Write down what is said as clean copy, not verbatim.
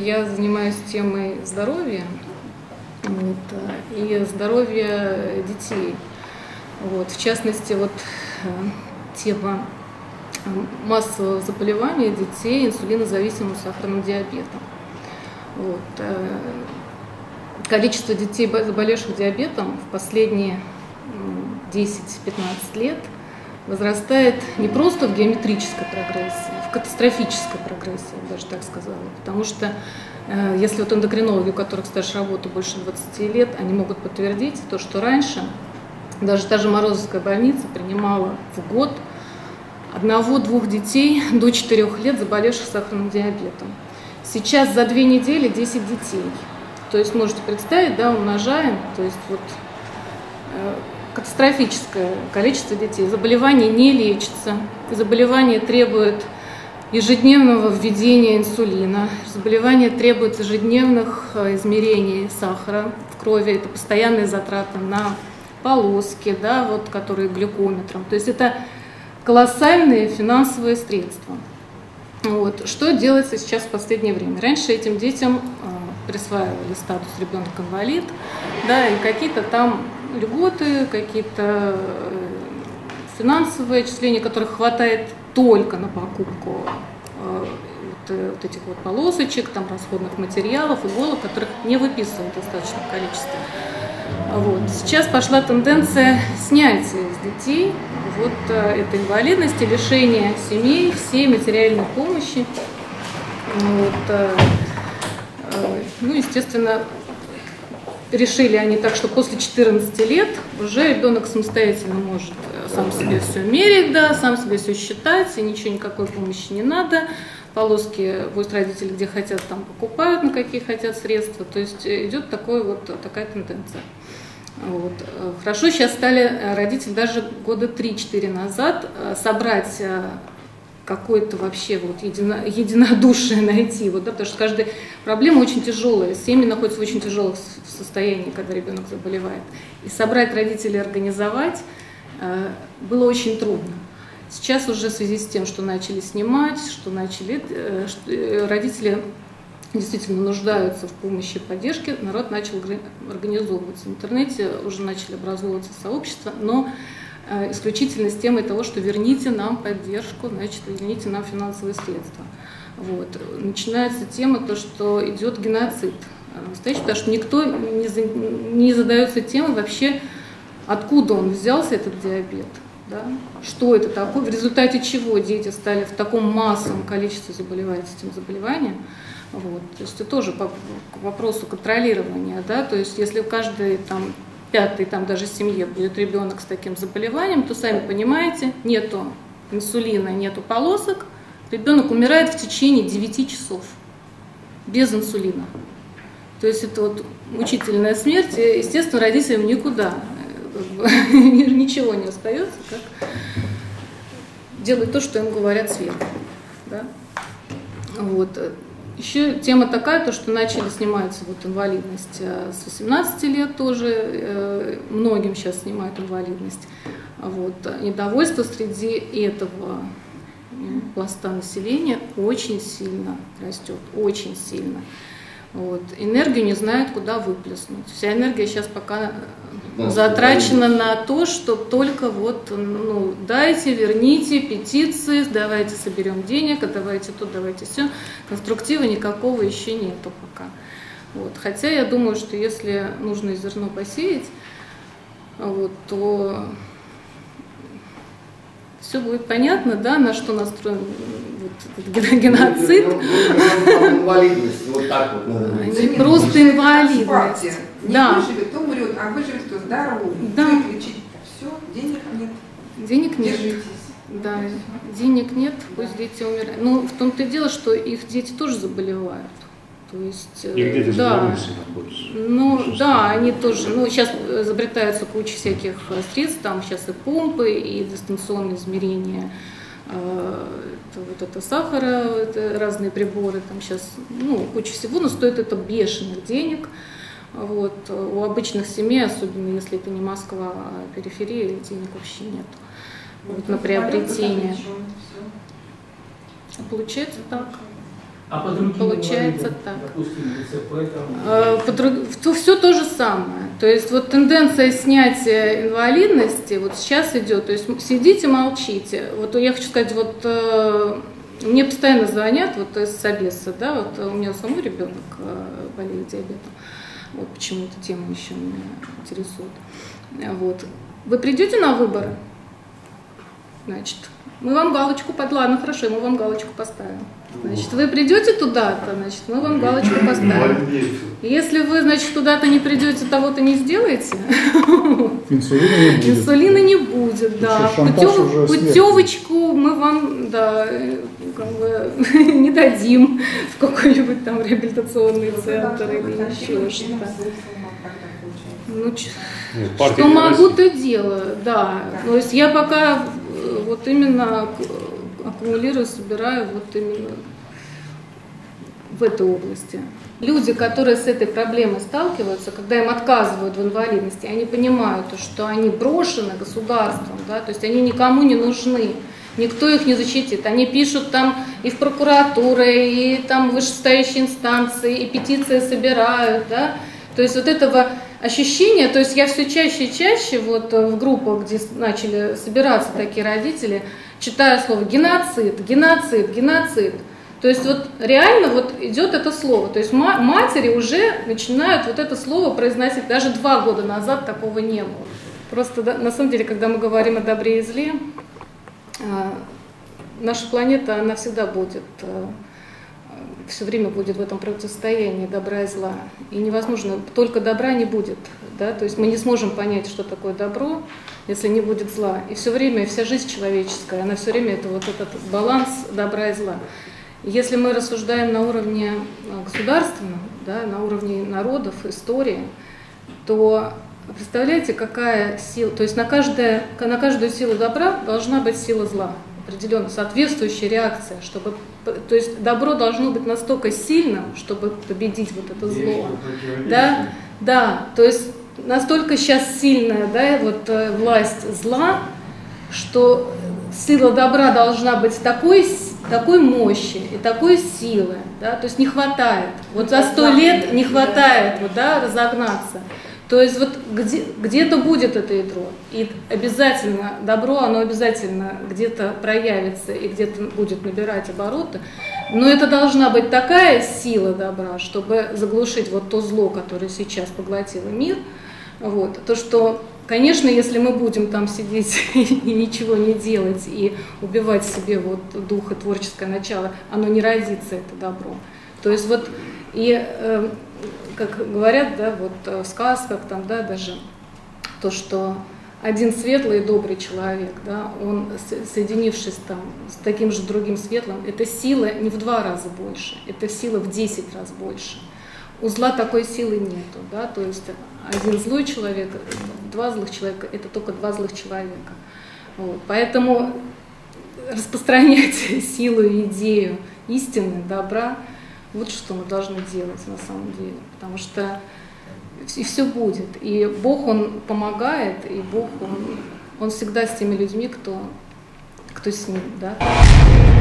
я занимаюсь темой здоровья и здоровья детей. В частности, тема массового заболевания детей инсулинозависимым сахарным диабетом. Количество детей, заболевших диабетом, в последние 10-15 лет возрастает не просто в геометрической прогрессии, в катастрофической прогрессии, я даже так сказала. Потому что если эндокринологи, у которых стаж работы больше 20 лет, они могут подтвердить то, что раньше даже та же Морозовская больница принимала в год 1-2 детей до 4 лет, заболевших сахарным диабетом. Сейчас за 2 недели 10 детей. То есть можете представить, умножаем, то есть катастрофическое количество детей. Заболевание не лечится, заболевание требует ежедневного введения инсулина, заболевание требует ежедневных измерений сахара в крови, это постоянные затраты на полоски, которые глюкометром. То есть это колоссальные финансовые средства. Что делается сейчас в последнее время? Раньше этим детям присваивали статус ребенок-инвалид, и какие-то там льготы, какие-то финансовые отчисления, которых хватает только на покупку этих полосочек, расходных материалов, иголок, которых не выписывают в достаточном количестве. Сейчас пошла тенденция снятия с детей этой инвалидности, лишения семей всей материальной помощи. Естественно, решили они так, что после 14 лет уже ребенок самостоятельно может сам себе все мерить, сам себе все считать, и ничего, никакой помощи не надо. Полоски пусть родители где хотят, там покупают, на какие хотят средства. То есть идет такая тенденция. Хорошо сейчас стали родители даже года 3-4 назад собрать какое-то вообще единодушие найти, потому что каждая проблема очень тяжелая, семьи находятся в очень тяжелых состоянии, когда ребенок заболевает. И собрать родителей, организовать было очень трудно. Сейчас уже в связи с тем, что начали снимать, родители действительно нуждаются в помощи и поддержке, народ начал организовываться. В интернете уже начали образовываться сообщества, но исключительно с темой того, что верните нам поддержку, верните нам финансовые средства. Начинается тема, что идет геноцид настоящий, потому что никто не задается темой вообще, откуда он взялся, этот диабет, что это такое, в результате чего дети стали в таком массовом количестве заболевать этим заболеванием. То есть это тоже к вопросу контролирования, то есть если в каждой 5-й даже семье будет ребенок с таким заболеванием, то сами понимаете, нету инсулина, нету полосок, ребенок умирает в течение 9 часов без инсулина. То есть это мучительная смерть, и, естественно, родителям никуда, ничего не остается, как делать то, что им говорят сверху. Еще тема такая, что начали снимать инвалидность с 18 лет тоже, многим сейчас снимают инвалидность. Недовольство среди этого пласта населения очень сильно растет, очень сильно. Энергию не знают, куда выплеснуть. Вся энергия сейчас пока затрачена на то, что только дайте, верните, петиции, давайте соберем денег, давайте то, давайте все. Конструктива никакого еще нету пока. Хотя я думаю, что если нужно зерно посеять, то все будет понятно, на что настроен геноцид. Инвалидность, так не просто инвалидность. Не выживет, то умрет, а выживет, кто здоровый. Лечить все, денег нет. Денег нет. Держитесь. Денег нет, пусть дети умирают. Но в том-то и дело, что их дети тоже заболевают. То есть, их дети находятся. Они тоже. Сейчас изобретаются куча всяких средств, там сейчас и помпы, и дистанционные измерения сахара, разные приборы, там сейчас куча всего, но стоит это бешеных денег. У обычных семей, особенно если это не Москва, а периферия, денег вообще нет на приобретение. Получается так. А по другим Получается инвалидам, так. допустим, ДЦП, там, Все то же самое. То есть вот тенденция снятия инвалидности вот сейчас идет. То есть сидите, молчите. Вот я хочу сказать, вот мне постоянно звонят вот из Собеса, да, вот у меня самой ребенок болеет диабетом. Вот почему эта тема еще меня интересует. Вот. Вы придете на выборы? Значит, мы вам галочку ладно, хорошо, мы вам галочку поставим. Значит, вы придете туда-то, значит, мы вам галочку поставим. Если вы, значит, туда-то не придете, того-то не сделаете, инсулина не будет, да. Путевочку мы вам, да, как бы не дадим в какой-нибудь там реабилитационный центр или еще что-то. Ну, что могу, то делаю, да. То есть я пока вот именно аккумулирую, собираю вот именно в этой области. Люди, которые с этой проблемой сталкиваются, когда им отказывают в инвалидности, они понимают, что они брошены государством, да, то есть они никому не нужны, никто их не защитит. Они пишут там и в прокуратуры, и там в вышестоящие инстанции, и петиции собирают, да. То есть вот этого ощущения, то есть я все чаще и чаще вот в группах, где начали собираться такие родители, читаю слово геноцид, геноцид, геноцид. То есть вот реально вот идет это слово. То есть матери уже начинают вот это слово произносить. Даже 2 года назад такого не было. Просто на самом деле, когда мы говорим о добре и зле, наша планета, она всегда будет, все время будет в этом противостоянии добра и зла. И невозможно, только добра не будет. Да? То есть мы не сможем понять, что такое добро, если не будет зла. И все время, вся жизнь человеческая, она все время это вот этот баланс добра и зла. Если мы рассуждаем на уровне государственном, да, на уровне народов, истории, то представляете, какая сила, то есть на каждую силу добра должна быть сила зла, определенно соответствующая реакция, чтобы, то есть добро должно быть настолько сильным, чтобы победить вот это зло. Да, да, то есть настолько сейчас сильная, да, вот власть зла, что сила добра должна быть такой мощи и такой силы, да, то есть не хватает. Вот за 100 лет не хватает вот, да, разогнаться. То есть вот где-то будет это ядро, и обязательно добро, оно обязательно где-то проявится и где-то будет набирать обороты, но это должна быть такая сила добра, чтобы заглушить вот то зло, которое сейчас поглотило мир, вот, то что, конечно, если мы будем там сидеть и ничего не делать, и убивать себе вот дух и творческое начало, оно не родится, это добро. То есть вот, и как говорят, да, вот в сказках, там, да, даже то, что один светлый и добрый человек, да, он, соединившись там с таким же другим светлым, эта сила не в 2 раза больше, это сила в 10 раз больше. У зла такой силы нету, да, то есть один злой человек, 2 злых человека, это только 2 злых человека. Вот. Поэтому распространять силу и идею истины, добра, вот что мы должны делать на самом деле, потому что и все будет. И Бог, Он помогает, и Бог, Он всегда с теми людьми, кто с Ним, да.